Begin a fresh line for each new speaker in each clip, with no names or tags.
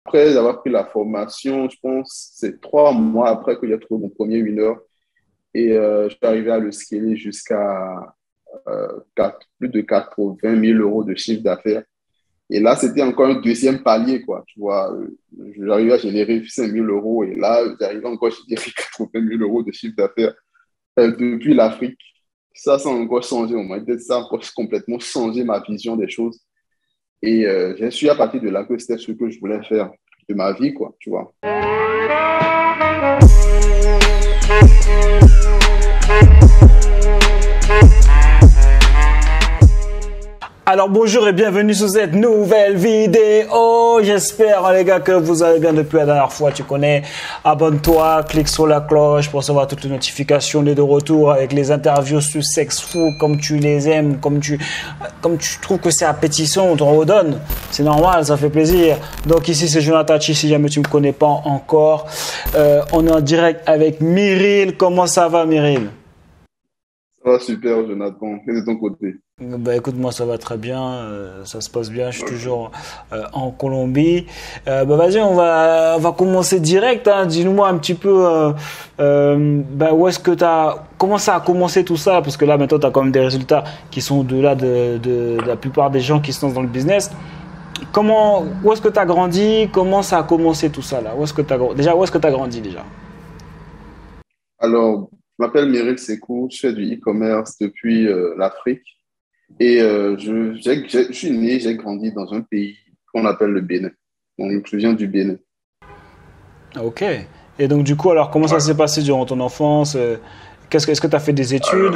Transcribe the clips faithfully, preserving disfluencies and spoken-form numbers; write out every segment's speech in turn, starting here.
après avoir pris la formation, je pense, c'est trois mois après que j'ai trouvé mon premier winner. Et euh, je suis arrivé à le scaler jusqu'à euh, quatre- plus de quatre-vingt mille euros de chiffre d'affaires. Et là, c'était encore un deuxième palier, quoi. Tu vois, euh, j'arrivais à générer cinq mille euros et là, j'arrivais encore à générer quatre-vingt mille euros de chiffre d'affaires euh, depuis l'Afrique. Ça, ça a encore changé au moins. Ça a encore complètement changé ma vision des choses. Et euh, je suis à partir de là que c'était ce que je voulais faire de ma vie, quoi, tu vois.
Alors bonjour et bienvenue sur cette nouvelle vidéo. J'espère les gars que vous allez bien depuis la dernière fois. Tu connais, abonne-toi, clique sur la cloche pour recevoir toutes les notifications. On est de retour avec les interviews sur Sexfou comme tu les aimes, comme tu, comme tu trouves que c'est appétissant, on te redonne. C'est normal, ça fait plaisir. Donc ici c'est Jonathan Chi, si jamais tu ne me connais pas encore. Euh, on est en direct avec Myril. Comment ça va Myril?
Ça va super, Jonathan. Et de ton côté?
Bah écoute, moi ça va très bien, euh, ça se passe bien, je suis toujours euh, en Colombie. Euh, bah vas-y, on va, on va commencer direct. Hein. Dis-nous-moi un petit peu, euh, euh, bah où est-ce que t'as, comment ça a commencé tout ça? Parce que là maintenant t'as quand même des résultats qui sont au-delà de, de, de la plupart des gens qui se lancent dans le business. Comment, où est-ce que t'as grandi? Comment ça a commencé tout ça là? Où est-ce que t'as, déjà où est-ce que t'as grandi déjà?
Alors, je m'appelle Myril Sekou, je fais du e-commerce depuis euh, l'Afrique. Et euh, je, j'ai- j'ai- je suis né, j'ai grandi dans un pays qu'on appelle le Bénin. Donc, je viens du Bénin.
Ok. Et donc du coup alors comment ça s'est passé durant ton enfance? Euh, Qu'est-ce que, est-ce que t'as fait des études?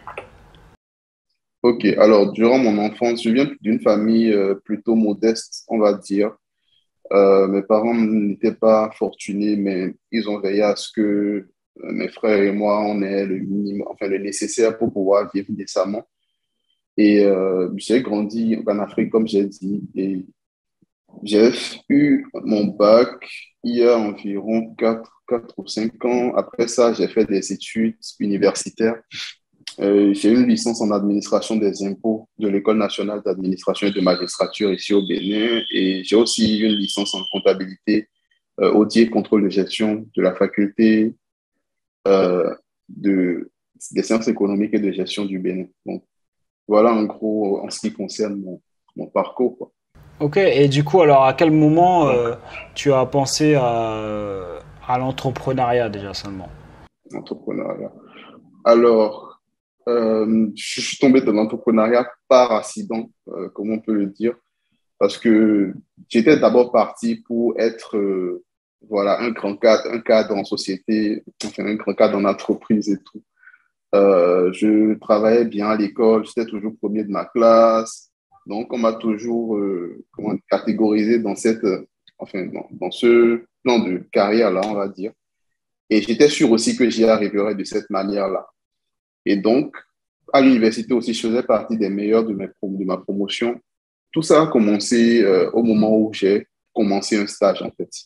Ok, alors, durant mon enfance, je viens d'une famille euh, plutôt modeste, on va dire. Euh, mes parents n'étaient pas fortunés, mais ils ont veillé à ce que euh, mes frères et moi, on ait le minimum, enfin, le nécessaire pour pouvoir vivre décemment. Et euh, j'ai grandi en Afrique, comme j'ai dit, et j'ai eu mon bac il y a environ quatre quatre ou cinq ans. Après ça, j'ai fait des études universitaires. Euh, j'ai une licence en administration des impôts de l'École nationale d'administration et de magistrature ici au Bénin. Et j'ai aussi une licence en comptabilité, euh, audit et contrôle de gestion de la faculté euh, de, des sciences économiques et de gestion du Bénin. Donc, voilà en gros en ce qui concerne mon, mon parcours, quoi.
Ok, et du coup, alors à quel moment euh, tu as pensé à, à l'entrepreneuriat déjà seulement?
Entrepreneuriat. Alors, euh, je suis tombé dans l'entrepreneuriat par accident, euh, comme on peut le dire, parce que j'étais d'abord parti pour être euh, voilà, un grand cadre, un cadre en société, enfin un grand cadre en entreprise et tout. Euh, je travaillais bien à l'école, j'étais toujours premier de ma classe, donc on m'a toujours euh, comment, catégorisé dans cette, euh, enfin dans, dans ce plan de carrière là, on va dire. Et j'étais sûr aussi que j'y arriverais de cette manière-là. Et donc, à l'université aussi, je faisais partie des meilleurs de, mes prom- de ma promotion. Tout ça a commencé euh, au moment où j'ai commencé un stage, en fait.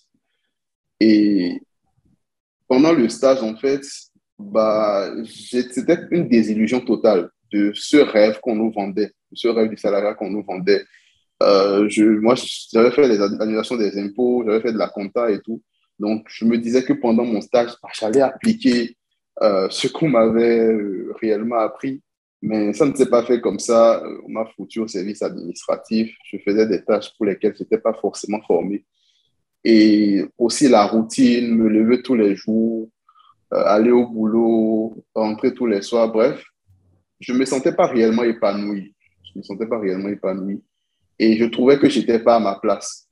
Et pendant le stage, en fait, bah, j'ai- c'était une désillusion totale de ce rêve qu'on nous vendait, de ce rêve du salariat qu'on nous vendait. Euh, je, moi, j'avais fait les annulations des impôts, j'avais fait de la compta et tout. Donc, je me disais que pendant mon stage, bah, j'allais appliquer euh, ce qu'on m'avait euh, réellement appris. Mais ça ne s'est pas fait comme ça. Euh, On m'a foutu au service administratif. Je faisais des tâches pour lesquelles je n'étais pas forcément formé. Et aussi la routine, me lever tous les jours, euh, aller au boulot, rentrer tous les soirs. Bref, je ne me sentais pas réellement épanoui. Je ne me sentais pas réellement épanoui. Et je trouvais que je n'étais pas à ma place.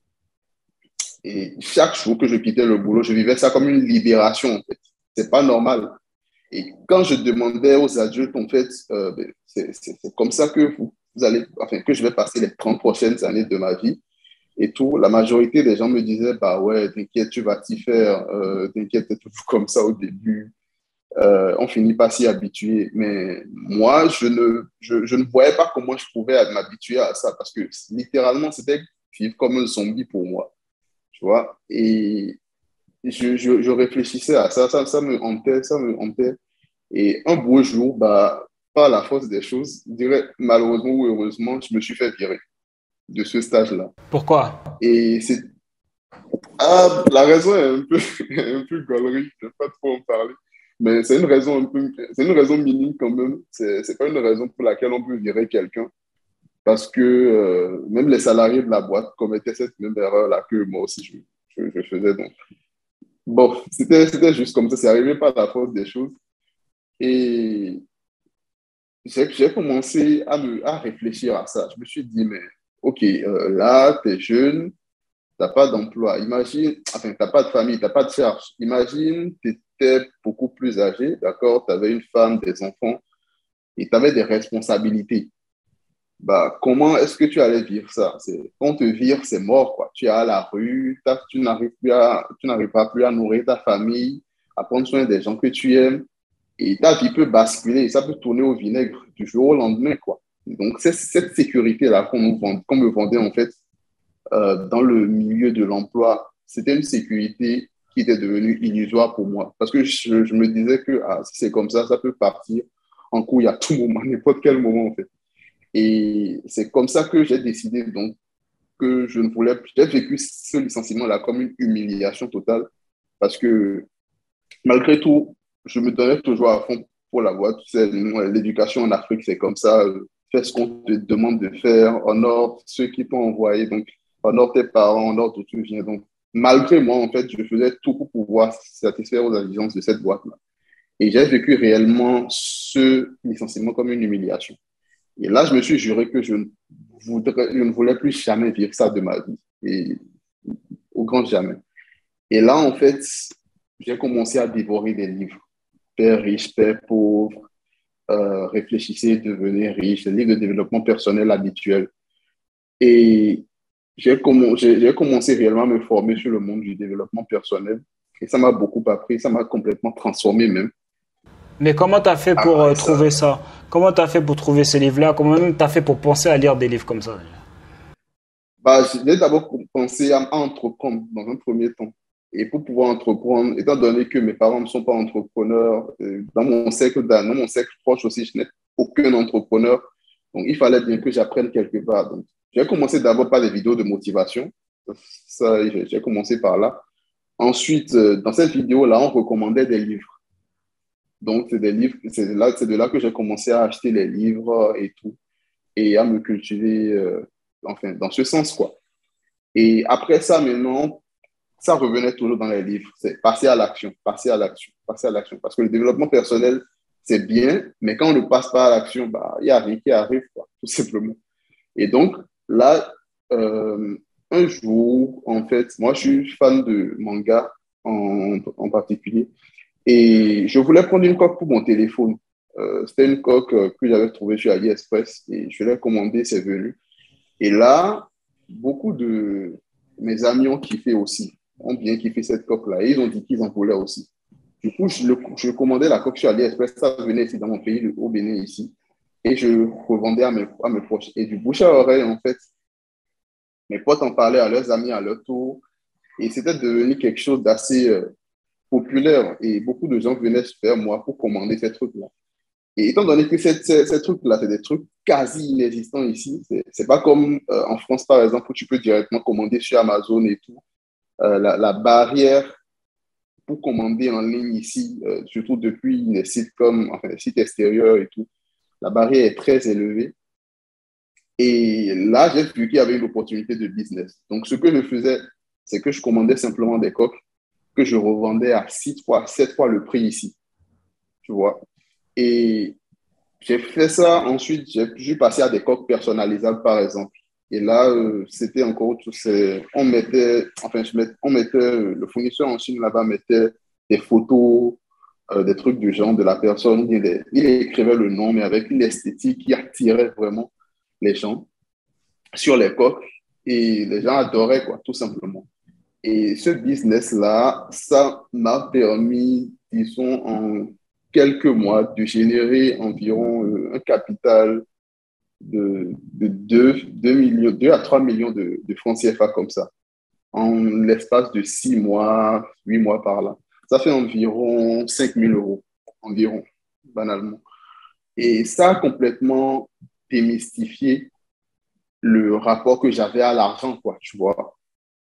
Et chaque jour que je quittais le boulot, je vivais ça comme une libération, en fait. C'est pas normal. Et quand je demandais aux adultes, en fait, euh, ben, c'est c'est- c'est comme ça que vous, vous allez, enfin, que je vais passer les trente prochaines années de ma vie et tout, la majorité des gens me disaient, bah ouais, t'inquiète, tu vas t'y faire, euh, t'inquiète, c'est toujours comme ça au début. Euh, on finit pas s'y habituer. Mais moi, je ne, je, je ne voyais pas comment je pouvais m'habituer à ça parce que littéralement, c'était vivre comme un zombie pour moi, tu vois. Et je, je, je réfléchissais à ça, ça, ça me hantait, ça me hantait. Et un beau jour, bah, par la force des choses, je dirais malheureusement ou heureusement, je me suis fait virer de ce stage-là.
Pourquoi?
Et c'est Bah, la raison est un peu, un peu gaulerie, je ne vais pas trop en parler. Mais c'est une raison un peu, c'est une raison minime quand même. C'est, c'est pas une raison pour laquelle on peut virer quelqu'un. Parce que euh, même les salariés de la boîte commettaient cette même erreur-là que moi aussi je, je, je faisais. Donc, bon, c'était, c'était juste comme ça. C'est arrivé par la force des choses. Et j'ai, j'ai commencé à, me, à réfléchir à ça. Je me suis dit, mais OK, euh, là, tu es jeune, tu n'as pas d'emploi. Imagine, enfin, tu n'as pas de famille, tu n'as pas de charge. Imagine, tu étais beaucoup plus âgé, d'accord? Tu avais une femme, des enfants et tu avais des responsabilités. Bah, comment est-ce que tu allais vivre ça? C'est, quand on te vire, c'est mort, quoi. Tu es à la rue, t'as- tu n'arrives plus à, tu n'arriveras plus à nourrir ta famille, à prendre soin des gens que tu aimes. Et ta vie peut basculer, ça peut tourner au vinaigre du jour au lendemain, quoi. Donc, c'est cette sécurité-là qu'on nous vend, qu'on me vendait, en fait, euh, dans le milieu de l'emploi, c'était une sécurité qui était devenue illusoire pour moi. Parce que je, je me disais que ah, si c'est comme ça, ça peut partir en couille à tout moment, n'importe quel moment, en fait. Et c'est comme ça que j'ai décidé donc que je ne voulais plus. J'ai vécu ce licenciement-là comme une humiliation totale parce que malgré tout, je me donnais toujours à fond pour la boîte. Tu sais, l'éducation en Afrique, c'est comme ça. Fais ce qu'on te demande de faire, honore ceux qui t'ont envoyé, donc honore tes parents, honore d'où tu viens. Donc, malgré moi, en fait, je faisais tout pour pouvoir satisfaire aux exigences de cette boîte-là. Et j'ai vécu réellement ce licenciement comme une humiliation. Et là, je me suis juré que je ne, voudrais, je ne voulais plus jamais vivre ça de ma vie. Et au grand jamais. Et là, en fait, j'ai commencé à dévorer des livres. Père riche, père pauvre, euh, réfléchissez, devenez riche, des livres de développement personnel habituels. Et j'ai comm j'ai commencé réellement à me former sur le monde du développement personnel. Et ça m'a beaucoup appris, ça m'a complètement transformé même.
Mais comment tu as fait pour euh,
Après ça,
trouver ça? Comment tu as fait pour trouver ces livres-là? Comment même tu as fait pour penser à lire des livres comme ça?
bah, j'ai d'abord pensé à, à entreprendre dans un premier temps. Et pour pouvoir entreprendre, étant donné que mes parents ne sont pas entrepreneurs, euh, dans mon cercle, dans mon cercle proche aussi, je n'ai aucun entrepreneur. Donc, il fallait bien que j'apprenne quelque part. Donc, j'ai commencé d'abord par des vidéos de motivation. Ça, j'ai j'ai commencé par là. Ensuite, euh, dans cette vidéo-là, on recommandait des livres. Donc, c'est des livres, c'est là, c'est de là que j'ai commencé à acheter les livres et tout, et à me cultiver, euh, enfin, dans ce sens, quoi. Et après ça, maintenant, ça revenait toujours dans les livres. C'est passer à l'action, passer à l'action, passer à l'action. Parce que le développement personnel, c'est bien, mais quand on ne passe pas à l'action, bah, il n'y a rien qui arrive, quoi, tout simplement. Et donc, là, euh, un jour, en fait, moi, je suis fan de manga en, en particulier. Et je voulais prendre une coque pour mon téléphone. Euh, c'était une coque euh, que j'avais trouvée sur AliExpress et je l'ai commandée, c'est venu. Et là, beaucoup de mes amis ont kiffé aussi, ont bien kiffé cette coque-là. Et ils ont dit qu'ils en voulaient aussi. Du coup, je, le, je commandais la coque sur AliExpress, ça venait ici dans mon pays, au Bénin ici. Et je revendais à mes, à mes proches. Et du bouche à oreille, en fait, mes potes en parlaient à leurs amis à leur tour. Et c'était devenu quelque chose d'assez euh, populaire. Et beaucoup de gens venaient vers moi pour commander ces trucs-là. Et étant donné que ces, ces, ces trucs-là, c'est des trucs quasi inexistants ici, c'est c'est pas comme euh, en France, par exemple, où tu peux directement commander sur Amazon et tout. Euh, la, la barrière pour commander en ligne ici, euh, surtout depuis les sites comme, enfin, les sites extérieurs et tout, la barrière est très élevée. Et là, j'ai vu qu'il y avait une opportunité de business. Donc, ce que je faisais, c'est que je commandais simplement des coques que je revendais à six fois, sept fois le prix ici, tu vois. Et j'ai fait ça, ensuite j'ai pu passer à des coques personnalisables par exemple. Et là, euh, c'était encore tout, c'est, on mettait, enfin, je mettais, on mettait, euh, le fournisseur en Chine là-bas mettait des photos, euh, des trucs du genre de la personne, il, est- il écrivait le nom, mais avec une esthétique qui attirait vraiment les gens sur les coques et les gens adoraient, quoi, tout simplement. Et ce business-là, ça m'a permis, disons, en quelques mois, de générer environ euh, un capital de, de deux, deux millions, deux à trois millions de, de francs C F A comme ça, en l'espace de six mois, huit mois par là. Ça fait environ cinq mille euros, environ, banalement. Et ça a complètement démystifié le rapport que j'avais à l'argent, quoi, tu vois.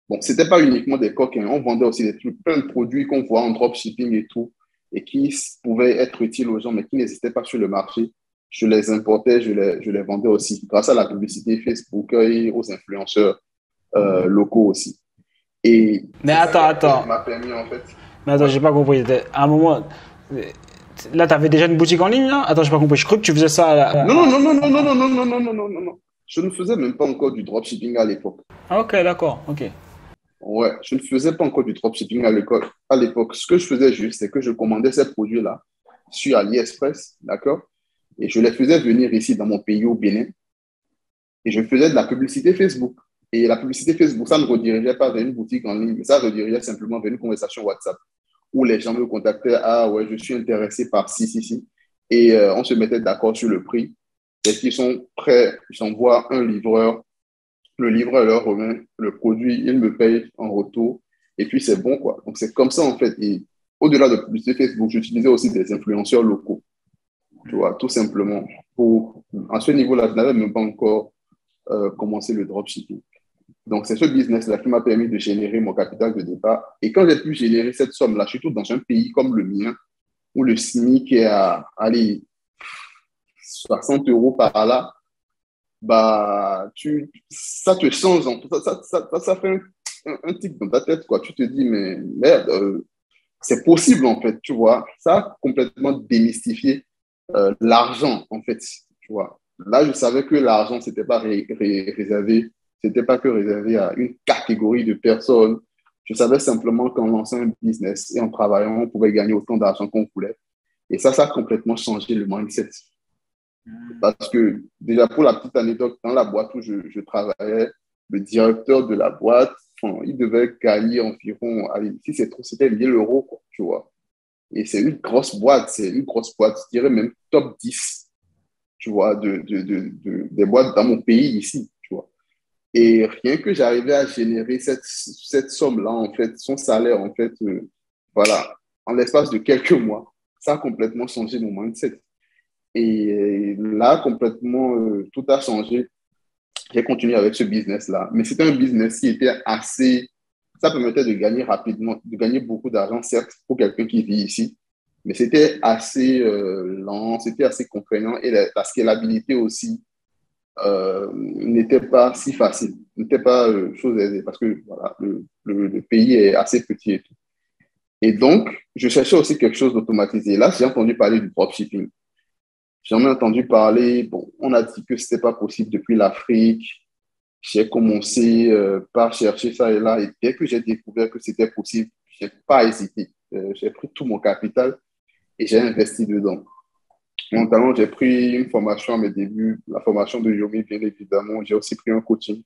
Bon, c'était pas uniquement des coques, hein. On vendait aussi des trucs, plein de produits qu'on voit en dropshipping et tout, et qui pouvaient être utiles aux gens, mais qui n'existaient pas sur le marché. Je les importais, je les, je les vendais aussi, grâce à la publicité Facebook et aux influenceurs euh, locaux aussi. Et
Mais
c'est ça
attends,
qui
attends.
m'a permis, en fait.
Mais attends,
Ouais.
j'ai pas compris. À un moment, là, t'avais déjà une boutique en ligne, là? Attends, j'ai pas compris. Je crois que tu faisais ça. À
Non,
la-
non, non, non, non, non, non, non, non, non, non, non, non. Je ne faisais même pas encore du dropshipping à l'époque.
Ah, ok, d'accord. Ok.
Ouais, je ne faisais pas encore du dropshipping à l'école, à l'époque. Ce que je faisais juste, c'est que je commandais ces produits-là sur AliExpress, d'accord? Et je les faisais venir ici dans mon pays, au Bénin, et je faisais de la publicité Facebook. Et la publicité Facebook, ça ne redirigeait pas vers une boutique en ligne, mais ça redirigeait simplement vers une conversation WhatsApp où les gens me contactaient, ah ouais, je suis intéressé par ci, ci, ci. Et euh, on se mettait d'accord sur le prix. Et qu'ils sont prêts, j'envoie un livreur, le livreur leur remet le produit, il me paye en retour, et puis c'est bon, quoi. Donc c'est comme ça, en fait. Et au-delà de publicité Facebook, j'utilisais aussi des influenceurs locaux, tu vois, tout simplement. Pour, à ce niveau-là, je n'avais même pas encore euh, commencé le dropshipping. Donc, c'est ce business-là qui m'a permis de générer mon capital de départ. Et quand j'ai pu générer cette somme-là, surtout dans un pays comme le mien, où le SMIC est à, allez, soixante euros par là, bah, tu, ça te change, ça, ça, ça, ça, ça fait un, un, un tic dans ta tête, quoi. Tu te dis, mais merde, euh, c'est possible, en fait, tu vois. Ça a complètement démystifié euh, l'argent, en fait, tu vois. Là, je savais que l'argent, c'était pas ré, ré, réservé, c'était pas que réservé à une catégorie de personnes. Je savais simplement qu'en lançant un business et en travaillant, on pouvait gagner autant d'argent qu'on voulait. Et ça, ça a complètement changé le mindset. Parce que, déjà, pour la petite anecdote, dans la boîte où je, je travaillais, le directeur de la boîte, enfin, il devait gagner environ, allez, si c'est trop, c'était mille euros, quoi, tu vois. Et c'est une grosse boîte, c'est une grosse boîte, je dirais même top dix, tu vois, de, de, de, de, des boîtes dans mon pays ici, tu vois. Et rien que j'arrivais à générer cette, cette somme-là, en fait, son salaire, en fait, euh, voilà, en l'espace de quelques mois, ça a complètement changé mon mindset. Et là, complètement, euh, tout a changé. J'ai continué avec ce business-là. Mais c'était un business qui était assez... Ça permettait de gagner rapidement, de gagner beaucoup d'argent, certes, pour quelqu'un qui vit ici. Mais c'était assez euh, lent, c'était assez contraignant. Et la, la scalabilité aussi euh, n'était pas si facile, n'était pas euh, chose aisée. Parce que voilà, le, le, le pays est assez petit et tout. Et donc, je cherchais aussi quelque chose d'automatisé. Là, j'ai entendu parler du dropshipping. J'en ai entendu parler. Bon, on a dit que ce n'était pas possible depuis l'Afrique. J'ai commencé euh, par chercher ça et là. Et dès que j'ai découvert que c'était possible, je n'ai pas hésité. Euh, j'ai pris tout mon capital et j'ai investi dedans. Notamment, j'ai pris une formation à mes débuts, la formation de Yomi, bien évidemment. J'ai aussi pris un coaching.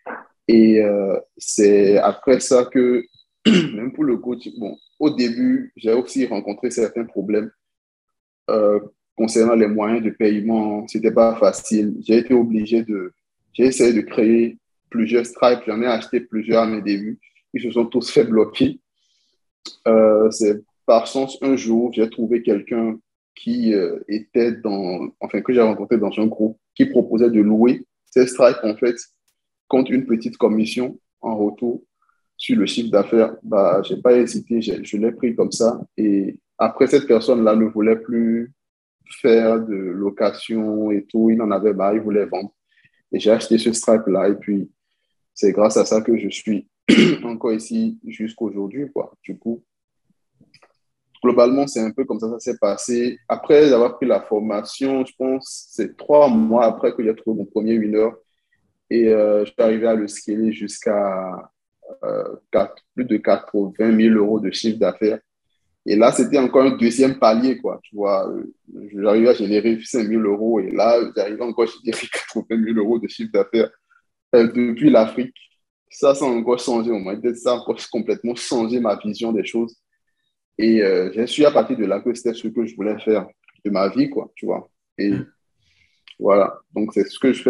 Et euh, c'est après ça que, même pour le coaching, bon, au début, j'ai aussi rencontré certains problèmes. Euh, concernant les moyens de paiement, c'était pas facile. J'ai été obligé de, j'ai essayé de créer plusieurs Stripe. J'en ai acheté plusieurs à mes débuts. Ils se sont tous fait bloquer. Euh, c'est par chance, un jour, j'ai trouvé quelqu'un qui euh, était dans, enfin, que j'ai rencontré dans un groupe qui proposait de louer ces Stripe, en fait, contre une petite commission en retour sur le chiffre d'affaires. Bah, j'ai pas hésité, je l'ai pris comme ça. Et après, cette personne-là ne voulait plus faire de location et tout. Il en avait marre, il voulait vendre. Et j'ai acheté ce Stripe-là. Et puis, c'est grâce à ça que je suis encore ici jusqu'aujourd'hui, quoi. Du coup, globalement, c'est un peu comme ça que ça s'est passé. Après avoir pris la formation, je pense, c'est trois mois après que j'ai trouvé mon premier winner. Et euh, je suis arrivé à le scaler jusqu'à euh, plus de quatre-vingt mille euros de chiffre d'affaires. Et là, c'était encore un deuxième palier, quoi. Tu vois, j'arrivais à générer cinq mille euros et là, j'arrivais encore à générer quatre-vingt mille euros de chiffre d'affaires euh, depuis l'Afrique. Ça, ça a encore changé au moins. Ça a encore complètement changé ma vision des choses. Et euh, je suis à partir de là que c'était ce que je voulais faire de ma vie, quoi, tu vois. Et voilà. Donc, c'est ce que je fais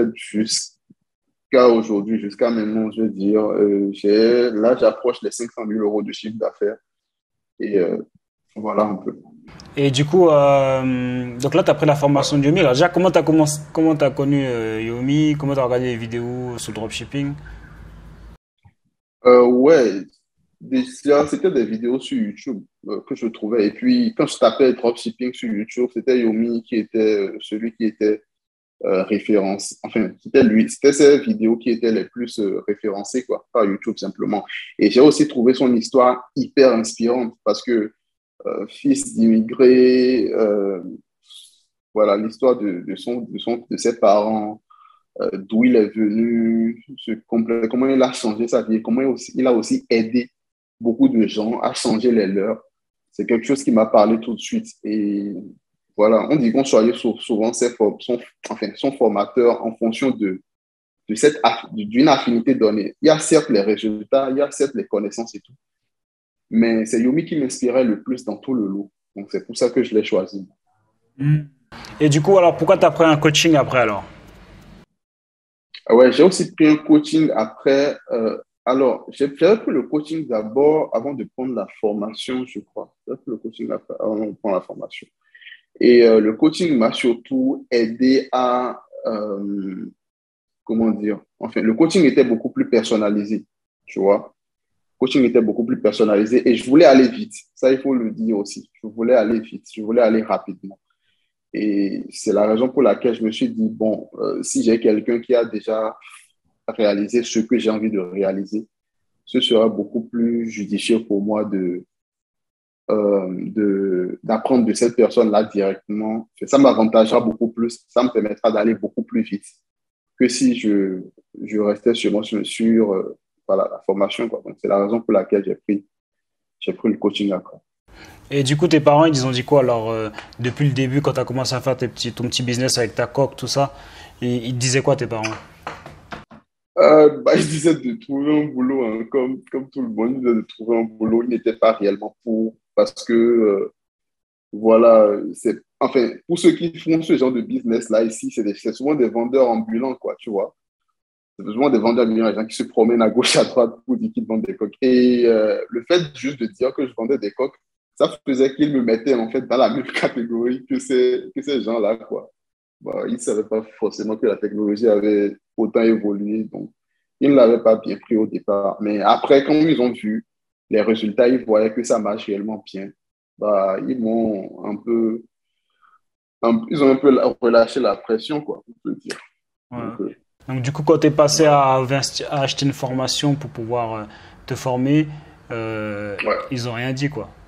jusqu'à aujourd'hui, jusqu'à maintenant, je veux dire. Euh, j'ai, là, j'approche les cinq cent mille euros de chiffre d'affaires. Et euh, voilà un peu.
Et du coup, euh, donc là, tu as pris la formation de Yomi. Alors, déjà, comment tu as comment t'as connu euh, Yomi? Comment tu as regardé les vidéos sur le dropshipping?
Euh, ouais, déjà, c'était des vidéos sur YouTube euh, que je trouvais. Et puis, quand je tapais dropshipping sur YouTube, c'était Yomi qui était euh, celui qui était euh, référence. Enfin, c'était lui, c'était ces vidéos qui étaient les plus euh, référencées, quoi, par YouTube simplement. Et j'ai aussi trouvé son histoire hyper inspirante parce que euh, fils d'immigrés, euh, voilà, l'histoire de, de, son, de, son, de ses parents, euh, d'où il est venu, ce complet, comment il a changé sa vie, comment il, aussi, il a aussi aidé beaucoup de gens à changer les leurs. C'est quelque chose qui m'a parlé tout de suite. Et voilà, on dit qu'on choisit souvent ses, son, enfin, son formateur en fonction de, de cette, d'une affinité donnée. Il y a certes les résultats, il y a certes les connaissances et tout, mais c'est Yomi qui m'inspirait le plus dans tout le lot. Donc c'est pour ça que je l'ai choisi.
Hmm. Et du coup, alors pourquoi tu as pris un coaching après alors?
Ah ouais, j'ai aussi pris un coaching après. Euh, alors, j'ai j'avais pris le coaching d'abord avant de prendre la formation, je crois. J'ai pris le coaching après, avant de prendre la formation. Et euh, le coaching m'a surtout aidé à, euh, comment dire, enfin, le coaching était beaucoup plus personnalisé, tu vois. Le coaching était beaucoup plus personnalisé et je voulais aller vite. Ça, il faut le dire aussi. Je voulais aller vite, je voulais aller rapidement. Et c'est la raison pour laquelle je me suis dit, bon, euh, si j'ai quelqu'un qui a déjà réalisé ce que j'ai envie de réaliser, ce sera beaucoup plus judicieux pour moi de, euh, de, d'apprendre de cette personne-là directement. Ça m'avantagera beaucoup plus, ça me permettra d'aller beaucoup plus vite que si je, je restais sur, sur, sur euh, voilà, la formation, quoi. Donc, c'est la raison pour laquelle j'ai pris, j'ai pris le coaching après.
Et du coup, tes parents, ils ont dit quoi alors euh, depuis le début, quand tu as commencé à faire tes petits, ton petit business avec ta coque, tout ça, ils, ils te disaient quoi tes parents?
Euh, bah, je disais de trouver un boulot, hein, comme, comme tout le monde, je disais de trouver un boulot. Il n'était pas réellement pour, parce que, euh, voilà, c'est, enfin, pour ceux qui font ce genre de business-là ici, c'est, des, c'est souvent des vendeurs ambulants, quoi, tu vois. C'est souvent des vendeurs ambulants, les gens qui se promènent à gauche, à droite pour dire qu'ils vendent des coques. Et euh, le fait juste de dire que je vendais des coques, ça faisait qu'ils me mettaient, en fait, dans la même catégorie que ces, que ces gens-là, quoi. Bah, ils ne savaient pas forcément que la technologie avait autant évolué. Donc, ils ne l'avaient pas bien pris au départ. Mais après, quand ils ont vu les résultats, ils voyaient que ça marche réellement bien. Bah, ils m'ont un peu, un, ils ont un peu relâché la pression, quoi, on peut dire.
Ouais,
Donc,
ok.
euh,
Donc du coup, quand tu es passé
voilà.
à, investi- à acheter une formation pour pouvoir euh, te former, euh,
Ouais.
ils ont rien dit quoi.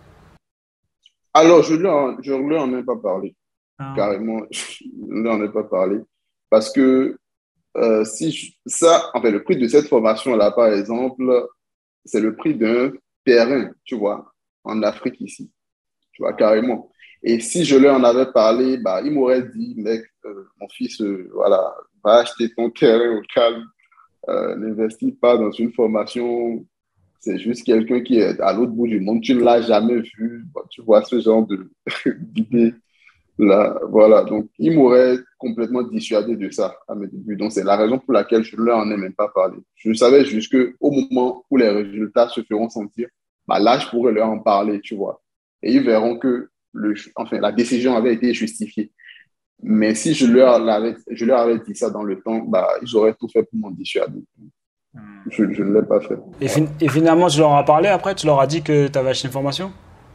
Alors, je ne leur, je leur en ai pas parlé.
Ah, ok.
Carrément, je ne leur en ai pas parlé. Parce que euh, si je- ça, en fait, le prix de cette formation-là, par exemple, c'est le prix d'un terrain, tu vois, en Afrique ici, tu vois, carrément. Et si je leur en avais parlé, bah, ils m'auraient dit, mec, euh, mon fils, euh, voilà, va acheter ton terrain au calme, euh, n'investis pas dans une formation, c'est juste quelqu'un qui est à l'autre bout du monde, tu ne l'as jamais vu, bon, tu vois, ce genre de, d'idée. Là, voilà, donc ils m'auraient complètement dissuadé de ça à mes débuts. Donc c'est la raison pour laquelle je ne leur en ai même pas parlé. Je savais juste qu'au moment où les résultats se feront sentir, bah là, je pourrais leur en parler, tu vois. Et ils verront que le, enfin, la décision avait été justifiée. Mais si je leur avais, je leur avais dit ça dans le temps, bah, ils auraient tout fait pour m'en dissuader. Je, je ne l'ai pas fait.
Et, fin-
Voilà.
et finalement, tu leur as parlé après, tu leur as dit que tu avais acheté une formation?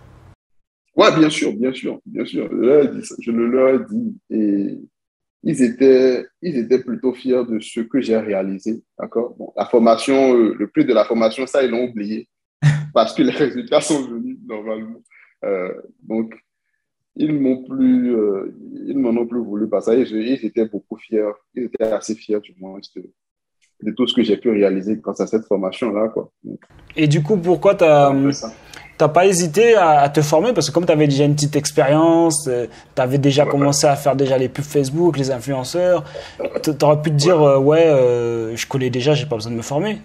Ouais, bien sûr, bien sûr, bien sûr. Je, leur ai dit ça, je le leur ai dit. Et ils étaient, ils étaient plutôt fiers de ce que j'ai réalisé. D'accord? Bon, la formation, euh, le prix de la formation, ça, ils l'ont oublié parce que les résultats sont venus normalement. Euh, donc, ils m'ont plus, euh, ils m'en ont plus voulu parce que ils, ils étaient beaucoup fiers. Ils étaient assez fiers, du moins, de, de tout ce que j'ai pu réaliser grâce à cette formation-là, quoi. Donc,
Et du coup, pourquoi tu
c'est un peu ça.
t'as pas hésité à, à te former? Parce que comme tu avais déjà une petite expérience, tu avais déjà
Ouais,
commencé à faire déjà les pubs Facebook, les influenceurs, tu aurais pu te dire,
ouais.
euh, ouais, euh, je connais déjà, j'ai pas besoin de me former.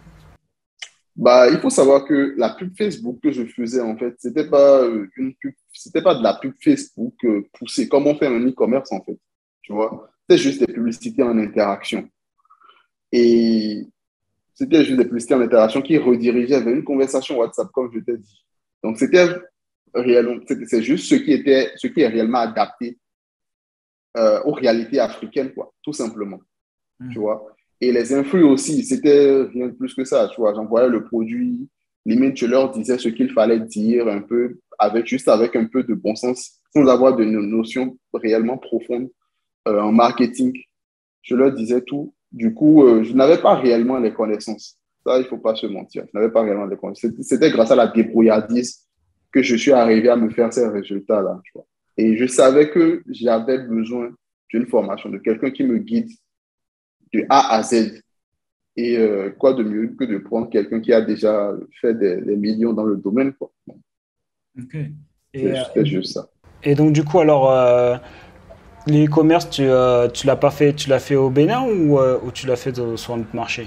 Bah, il faut savoir que la pub Facebook que je faisais, en fait, c'était pas euh, une pub, c'était pas de la pub Facebook euh, poussée, comme on fait un e-commerce, en fait. Tu vois? C'était juste des publicités en interaction. Et c'était juste des publicités en interaction qui redirigeaient vers une conversation WhatsApp, comme je t'ai dit. Donc, c'était réellement, c'était, c'est juste ce qui était, ce qui est réellement adapté euh, aux réalités africaines, quoi, tout simplement. Tu vois? Et les influx aussi, c'était rien de plus que ça, tu vois. J'envoyais le produit, limite, je leur disais ce qu'il fallait dire un peu, avec, juste avec un peu de bon sens, sans avoir de no- notions réellement profondes euh, en marketing. Je leur disais tout. Du coup, euh, je n'avais pas réellement les connaissances. Ça, il ne faut pas se mentir. Je n'avais pas réellement les connaissances. C'était c'était grâce à la débrouillardise que je suis arrivé à me faire ces résultats-là, tu vois. Et je savais que j'avais besoin d'une formation, de quelqu'un qui me guide de A à Z. Et euh, quoi de mieux que de prendre quelqu'un qui a déjà fait des, des millions dans le domaine, quoi.
Ok.
C'est
Et, euh,
c'était juste ça.
et donc, du coup, alors, euh, l'e-commerce, tu, euh, tu l'as pas fait, tu l'as fait au Bénin ou, euh, ou tu l'as fait de- sur un autre marché?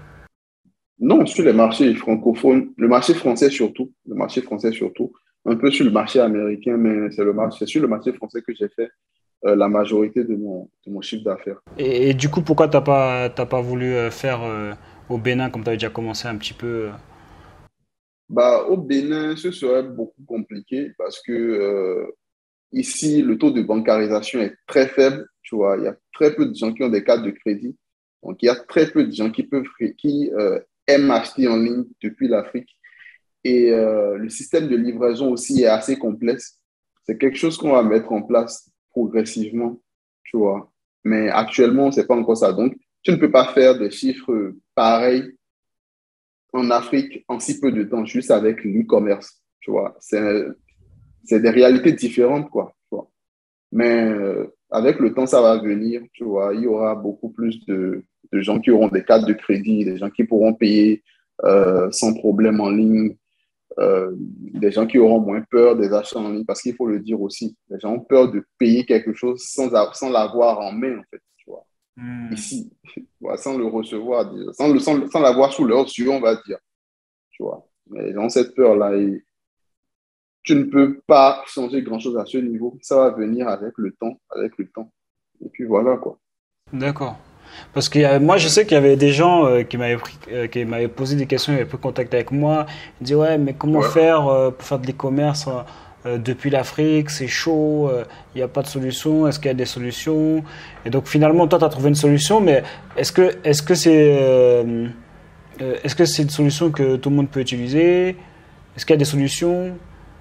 Non, sur les marchés francophones, le marché français surtout, le marché français surtout, un peu sur le marché américain, mais c'est le marché, c'est sur le marché français que j'ai fait euh, la majorité de mon, de mon chiffre d'affaires.
Et, et du coup, pourquoi t'as pas, t'as pas voulu euh, faire euh, au Bénin comme tu avais déjà commencé un petit peu euh
Bah, au Bénin, ce serait beaucoup compliqué parce que euh, ici, le taux de bancarisation est très faible. Tu vois, il y a très peu de gens qui ont des cartes de crédit. Donc, il y a très peu de gens qui peuvent, qui euh, aiment acheter en ligne depuis l'Afrique. Et euh, le système de livraison aussi est assez complexe. C'est quelque chose qu'on va mettre en place progressivement, tu vois. Mais actuellement, c'est pas encore ça. Donc, tu ne peux pas faire des chiffres pareils en Afrique en si peu de temps, juste avec l'e-commerce, tu vois. C'est, c'est des réalités différentes, quoi, tu vois. Mais euh, avec le temps, ça va venir, tu vois. Il y aura beaucoup plus de, de gens qui auront des cartes de crédit, des gens qui pourront payer euh, sans problème en ligne, euh, des gens qui auront moins peur des achats en ligne, parce qu'il faut le dire aussi, les gens ont peur de payer quelque chose sans, sans l'avoir en main, en fait, tu vois.
Hmm.
Ici, tu vois, sans le recevoir, sans, le, sans, sans l'avoir sous leurs yeux, on va dire, tu vois. Mais les gens ont cette peur-là et tu ne peux pas changer grand-chose à ce niveau. Ça va venir avec le temps, avec le temps. Et puis voilà, quoi.
D'accord. Parce que euh, moi, je sais qu'il y avait des gens euh, qui m'avaient pris- euh, qui m'avaient posé des questions, ils avaient pris contact avec moi. Ils disaient, ouais, mais comment
Ouais.
faire euh, pour faire de l'e-commerce euh, euh, depuis l'Afrique? C'est chaud, euh, il n'y a pas de solution. Est-ce qu'il y a des solutions? Et donc, finalement, toi, tu as trouvé une solution, mais est-ce que est-ce que c'est euh, euh, est-ce que c'est une solution que tout le monde peut utiliser? Est-ce qu'il y a des solutions?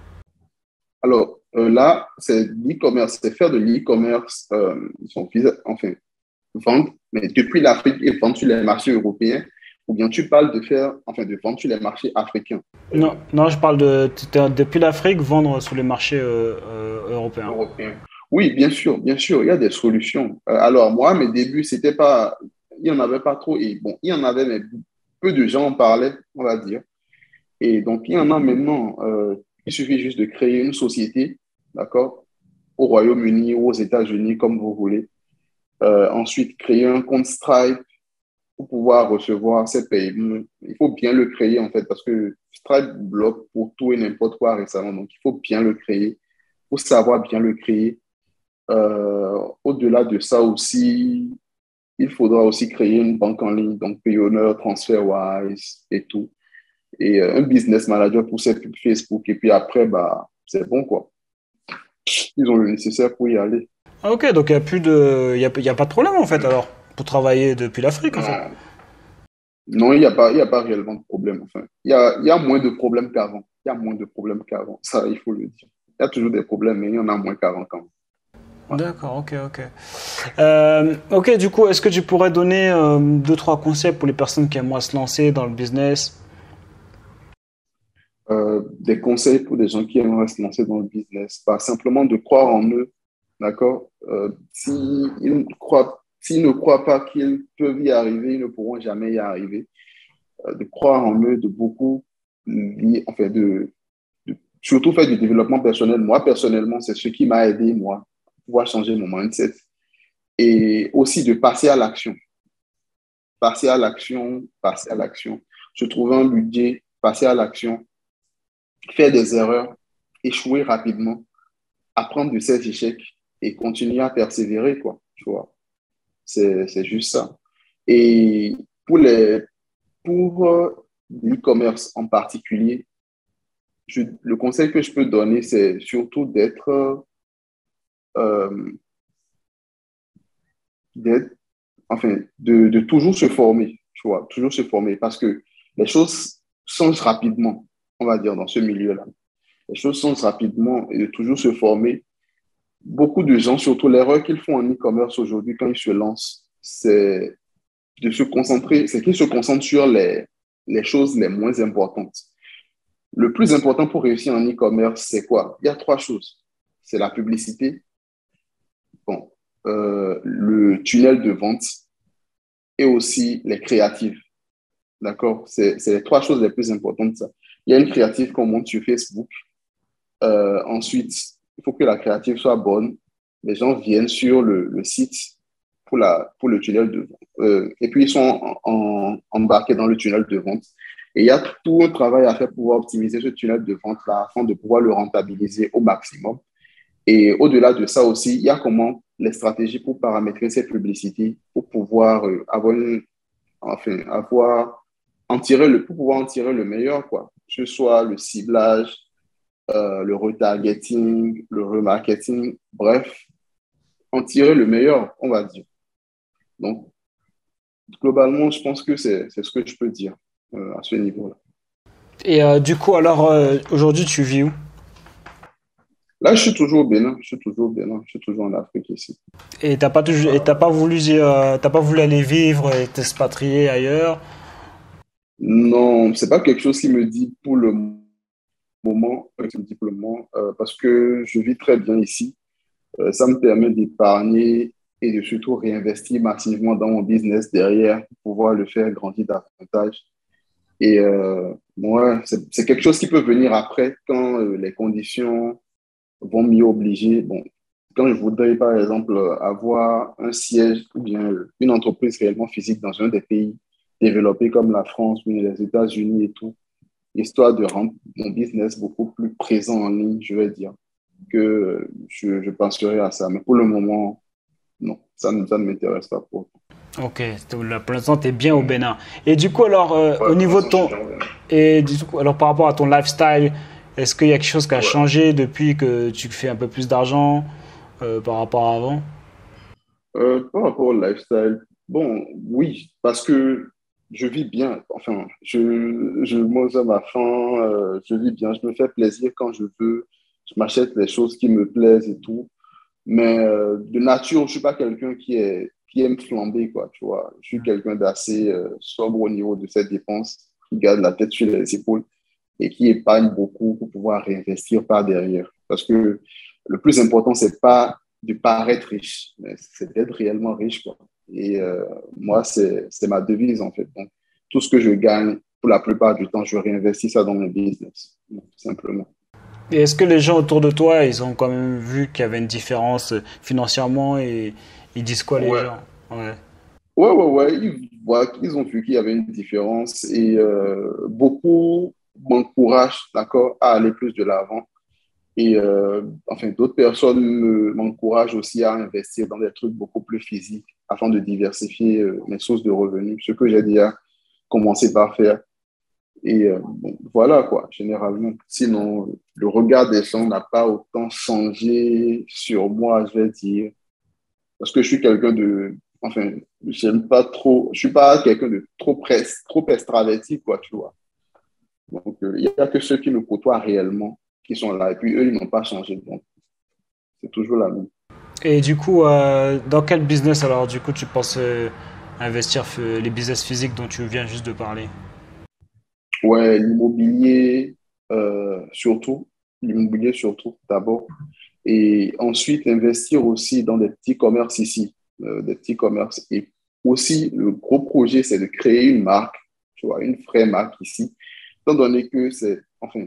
Alors euh, là, c'est l'e-commerce, c'est faire de l'e-commerce, euh, son visa- enfin, vendre, mais depuis l'Afrique et vendre sur les marchés européens, ou bien tu parles de faire, enfin, de vendre sur les marchés africains,
Non,
euh,
non, je parle de t'étais- depuis l'Afrique, vendre sur les marchés euh, euh, européens.
européens. Oui, bien sûr, bien sûr, il y a des solutions. Euh, alors moi, mes débuts, c'était pas, il n'y en avait pas trop, et bon, il y en avait, mais peu de gens en parlaient, on va dire. Et donc, il y en a maintenant, euh, il suffit juste de créer une société, d'accord, au Royaume-Uni ou aux États-Unis, comme vous voulez. Euh, ensuite, créer un compte Stripe pour pouvoir recevoir ces paiements. Il faut bien le créer, en fait, parce que Stripe bloque pour tout et n'importe quoi récemment. Donc, il faut bien le créer. Il faut savoir bien le créer. Euh, au-delà de ça aussi, il faudra aussi créer une banque en ligne, donc Payoneer, TransferWise et tout. Et euh, un business manager pour ses pubs Facebook. Et puis après, bah, c'est bon, quoi. Ils ont le nécessaire pour y aller.
Ah, ok, donc il n'y a plus de, il y a, il y a pas de problème en fait alors pour travailler depuis l'Afrique en fait.
Non, non, il n'y a pas, il y a pas réellement de problème. Enfin, il y a, il y a moins de problèmes qu'avant. Il y a moins de problèmes qu'avant. Ça, il faut le dire. Il y a toujours des problèmes, mais il y en a moins qu'avant quand même. Ouais.
D'accord, ok, ok. Euh, ok, du coup, est-ce que tu pourrais donner euh, deux, trois conseils pour les personnes qui aimeraient se lancer dans le business?
Euh, des conseils pour des gens qui aimeraient se lancer dans le business. Pas simplement de croire en eux, d'accord? Euh, s'ils ne croient, s'ils ne croient pas qu'ils peuvent y arriver, ils ne pourront jamais y arriver. Euh, de croire en eux, de beaucoup, li- enfin, de, de surtout faire du développement personnel. Moi, personnellement, c'est ce qui m'a aidé, moi, à pouvoir changer mon mindset. Et aussi de passer à l'action. Passer à l'action, passer à l'action. Se trouver un budget, passer à l'action, faire des erreurs, échouer rapidement, apprendre de ses échecs et continuer à persévérer, quoi. Tu vois, c'est, c'est juste ça. Et pour les, pour euh, l'e-commerce en particulier, je, le conseil que je peux donner, c'est surtout d'être, euh, d'être enfin, de, de toujours se former, tu vois, toujours se former parce que les choses changent rapidement, on va dire, dans ce milieu-là. Les choses changent rapidement et de toujours se former. Beaucoup de gens, surtout l'erreur qu'ils font en e-commerce aujourd'hui quand ils se lancent, c'est de se concentrer, c'est qu'ils se concentrent sur les, les choses les moins importantes. Le plus important pour réussir en e-commerce, c'est quoi? Il y a trois choses. C'est la publicité, bon, euh, le tunnel de vente et aussi les créatives. D'accord? C'est, c'est les trois choses les plus importantes. Ça. Il y a une créative qu'on monte sur Facebook. Euh, ensuite, il faut que la créative soit bonne. Les gens viennent sur le, le site pour, la, pour le tunnel de vente. Euh, et puis, ils sont en, en, embarqués dans le tunnel de vente. Et il y a tout un travail à faire pour pouvoir optimiser ce tunnel de vente-là afin de pouvoir le rentabiliser au maximum. Et au-delà de ça aussi, il y a comment les stratégies pour paramétrer ces publicités, pour pouvoir euh, avoir, une, enfin, avoir en tirer le, pour pouvoir en tirer le meilleur, quoi. Que ce soit le ciblage, euh, le retargeting, le remarketing, bref, en tirer le meilleur, on va dire. Donc, globalement, je pense que c'est, c'est ce que je peux dire euh, à ce niveau-là.
Et euh, du coup, alors, euh, aujourd'hui, tu vis où?
Là, je suis toujours au Bénin, je suis toujours au Bénin, je suis toujours en Afrique ici.
Et t'as pas toujours, et t'as pas voulu, euh, t'as pas voulu aller vivre et t'expatrier ailleurs?
Non, c'est pas quelque chose qui me dit pour le moment, euh, qui me dit pour le moment, euh, parce que je vis très bien ici. Euh, ça me permet d'épargner et de surtout réinvestir massivement dans mon business derrière pour pouvoir le faire grandir davantage. Et euh, moi, c'est, c'est quelque chose qui peut venir après quand euh, les conditions vont m'y obliger. Bon, quand je voudrais, par exemple, avoir un siège ou bien une entreprise réellement physique dans un des pays développés comme la France ou les États-Unis et tout, histoire de rendre mon business beaucoup plus présent en ligne, je vais dire, que je, je penserai à ça. Mais pour le moment, non, ça, ne- ça ne m'intéresse pas pour.
Ok, là, pour l'instant, t'es bien au Bénin. Et du coup, alors, euh,
Ouais,
au
pour
niveau de
l'instant, je suis
ton,
bien. Ouais.
et du coup, alors par rapport à ton lifestyle, est-ce qu'il y a quelque chose qui a
Ouais.
changé depuis que tu fais un peu plus d'argent euh, par rapport à avant?
Euh, par rapport au lifestyle, bon, oui, parce que je vis bien. Enfin, je, je mange à ma faim, euh, je vis bien, je me fais plaisir quand je veux, je m'achète les choses qui me plaisent et tout. Mais euh, de nature, je ne suis pas quelqu'un qui est, qui aime flamber, quoi, tu vois. Je suis quelqu'un d'assez euh, sobre au niveau de ses dépenses, qui garde la tête sur les épaules et qui épargne beaucoup pour pouvoir réinvestir par derrière. Parce que le plus important, c'est pas de paraître riche, mais c'est d'être réellement riche, quoi. Et euh, moi, c'est, c'est ma devise, en fait. Donc, tout ce que je gagne, pour la plupart du temps, je réinvestis ça dans mon business, tout simplement.
Et est-ce que les gens autour de toi, ils ont quand même vu qu'il y avait une différence euh, financièrement et ils disent quoi les
Ouais.
gens? Ouais.
Ouais, ouais, ouais, ils voient, ils ont vu qu'il y avait une différence et euh, beaucoup m'encouragent, d'accord, à aller plus de l'avant. Et euh, enfin, d'autres personnes me- m'encouragent aussi à investir dans des trucs beaucoup plus physiques afin de diversifier euh, mes sources de revenus, ce que j'ai déjà commencé par faire. Et euh, bon, voilà quoi, généralement. Sinon, le regard des gens n'a pas autant changé sur moi, je vais dire, parce que je suis quelqu'un de, enfin, j'aime pas trop, je suis pas quelqu'un de trop presse, trop extraverti, quoi, tu vois. Donc, euh, il y a que ceux qui me côtoient réellement qui sont là, et puis eux, ils n'ont pas changé. Donc, c'est toujours la même.
Et du coup, euh, dans quel business alors du coup tu penses euh, investir f- les business physiques dont tu viens juste de parler?
Ouais, l'immobilier, euh, surtout, l'immobilier surtout, d'abord. Et ensuite, investir aussi dans des petits commerces ici, euh, des petits commerces. Et aussi, le gros projet, c'est de créer une marque, tu vois, une vraie marque ici, étant donné que c'est, enfin,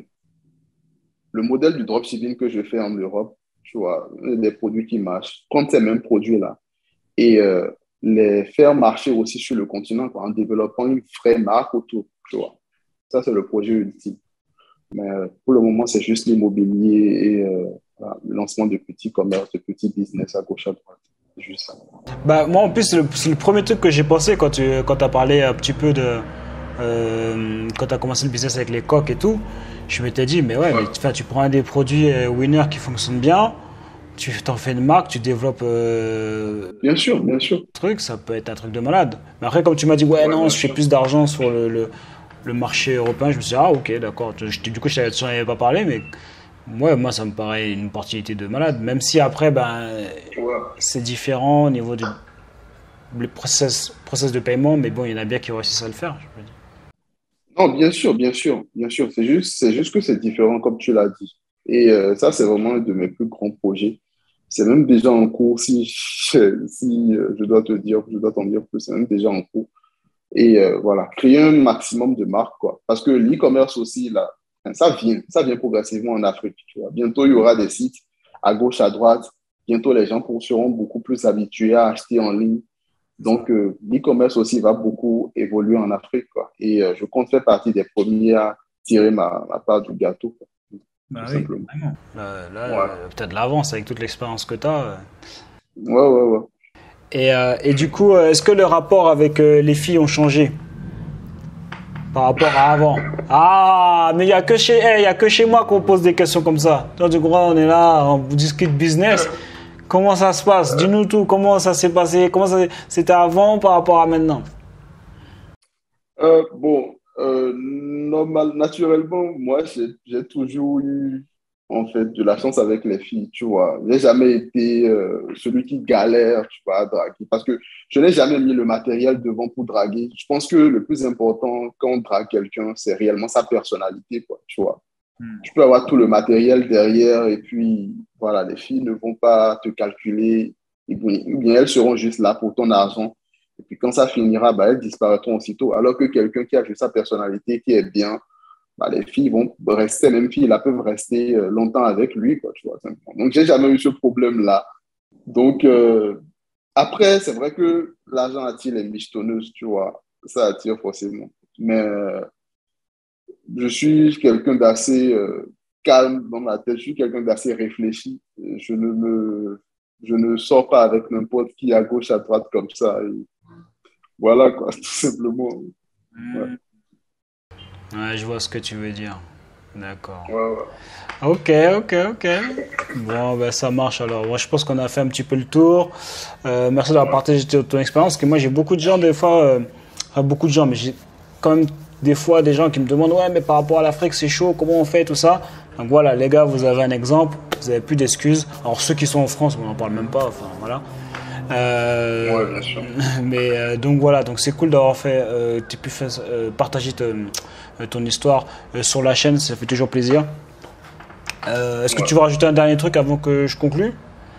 le modèle du dropshipping que je fais en Europe, tu vois, des produits qui marchent, prendre ces mêmes produits-là et euh, les faire marcher aussi sur le continent, quoi, en développant une vraie marque autour, tu vois. Ça, c'est le projet ultime. Mais euh, pour le moment, c'est juste l'immobilier et euh, voilà, le lancement de petits commerces, de petits business à gauche à droite. C'est juste ça.
Bah moi en plus c'est le, c'est le premier truc que j'ai pensé quand tu quand as parlé un petit peu de euh, quand tu as commencé le business avec les coques et tout. Je m'étais dit mais ouais mais
Ouais,
enfin, tu prends un des produits euh, Winner qui fonctionne bien, tu t'en fais une marque, tu développes euh,
Bien sûr, bien sûr.
un truc, ça peut être un truc de malade. Mais après, comme tu m'as dit, ouais,
Ouais,
non,
bien
je fais
sûr.
plus d'argent sur le, le, le marché européen, je me suis dit, ah, ok, d'accord. Je- Du coup, je n'en avais pas parlé, mais ouais, moi, ça me paraît une opportunité de malade. Même si après, ben,
Ouais.
c'est différent au niveau du le process, process de paiement, mais bon, il y en a bien qui réussissent à le faire. Je peux dire.
Non, bien sûr, bien sûr, bien sûr. C'est juste, c'est juste que c'est différent, comme tu l'as dit. Et euh, ça, c'est vraiment un de mes plus grands projets. C'est même déjà en cours, si, je- si euh, je dois te dire, je dois t'en dire plus, c'est même déjà en cours. Et euh, voilà, créer un maximum de marques, quoi. Parce que l'e-commerce aussi, là, enfin, ça vient, ça vient progressivement en Afrique, tu vois. Bientôt, il y aura des sites à gauche, à droite. Bientôt, les gens pour- seront beaucoup plus habitués à acheter en ligne.
Ça.
Donc, euh, l'e-commerce aussi va beaucoup évoluer en Afrique, quoi. Et euh, je compte faire partie des premiers à tirer ma, ma part du gâteau, quoi,
Bah
tout
oui,
simplement.
vraiment. Là,
Ouais,
là tu as de l'avance avec toute l'expérience que tu as.
ouais, ouais, ouais.
Et, euh, et du coup, euh, est-ce que le rapport avec euh, les filles ont changé par rapport à avant? Ah, mais il n'y a que chez, eh, il y a que chez moi qu'on pose des questions comme ça. Toi, du coup, on est là, on discute business. Comment ça se passe? Dis-nous tout. Comment ça s'est passé? Comment ça c'était avant par rapport à maintenant?
Euh, bon, euh, normal, naturellement, moi, j'ai j'ai toujours eu, en fait, de la chance avec les filles, tu vois. J'ai jamais été euh, celui qui galère, tu vois, à draguer. Parce que je n'ai jamais mis le matériel devant pour draguer. Je pense que le plus important quand on drague quelqu'un, c'est réellement sa personnalité, quoi, tu vois. Tu peux avoir tout le matériel derrière et puis, voilà, les filles ne vont pas te calculer. Et bien, ou bien elles seront juste là pour ton argent. Et puis quand ça finira, bah, elles disparaîtront aussitôt. Alors que quelqu'un qui a juste sa personnalité, qui est bien, bah, les filles vont rester, même filles, elles peuvent rester euh, longtemps avec lui, quoi, tu vois, simplement. Donc, j'ai jamais eu ce problème-là. Donc, euh, après, c'est vrai que l'argent attire les michetonneuses, tu vois. Ça attire forcément. Mais euh, je suis quelqu'un d'assez euh, calme dans ma tête, je suis quelqu'un d'assez réfléchi. Je ne me, je ne sors pas avec n'importe qui à gauche, à droite comme ça. Et voilà, quoi, tout simplement. Ouais,
Ouais, je vois ce que tu veux dire. D'accord.
ouais, ouais.
Ok, ok, ok. Bon, ben ça marche alors. Moi, je pense qu'on a fait un petit peu le tour. Euh, merci d'avoir partagé ton, ton expérience. Parce que moi, j'ai beaucoup de gens, des fois, euh, enfin, beaucoup de gens, mais j'ai quand même des fois des gens qui me demandent, ouais, mais par rapport à l'Afrique, c'est chaud, comment on fait, tout ça. Donc voilà, les gars, vous avez un exemple. Vous n'avez plus d'excuses. Alors, ceux qui sont en France, on n'en parle même pas. Enfin, voilà.
Ouais,
Euh,
bien sûr.
mais euh, donc voilà, donc c'est cool d'avoir fait, euh, tu pu faire, euh, partager te- euh, ton histoire euh, sur la chaîne, ça fait toujours plaisir. Euh, est-ce que
Ouais.
tu veux rajouter un dernier truc avant que je conclue?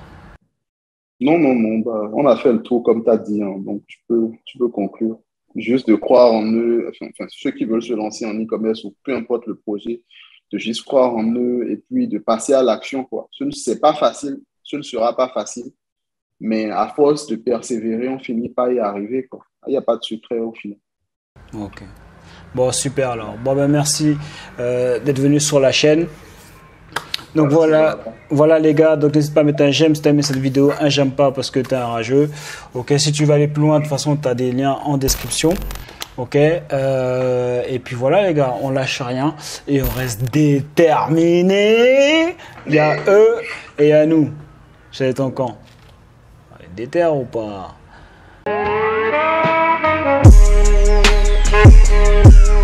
Non, non, non, bah, on a fait le tour comme tu as dit, hein, donc tu peux, tu peux conclure. Juste de croire en eux, enfin, enfin, ceux qui veulent se lancer en e-commerce ou peu importe le projet, de juste croire en eux et puis de passer à l'action, quoi. Ce ne c'est pas facile, ce ne sera pas facile, mais à force de persévérer, on finit par y arriver, quoi. Il n'y a pas de secret au final.
Ok. Bon, super alors. Bon, ben merci euh, d'être venu sur la chaîne. Donc
Merci,
voilà,
Jonathan.
voilà les gars, donc n'hésite pas à mettre un j'aime si tu as aimé cette vidéo, un j'aime pas parce que tu es un rageux. Ok, si tu veux aller plus loin, de toute façon, tu as des liens en description. Ok, euh, et puis voilà les gars, on lâche rien et on reste déterminé. Il y a eux et il y a nous. C'est ton camp. Déter ou pas?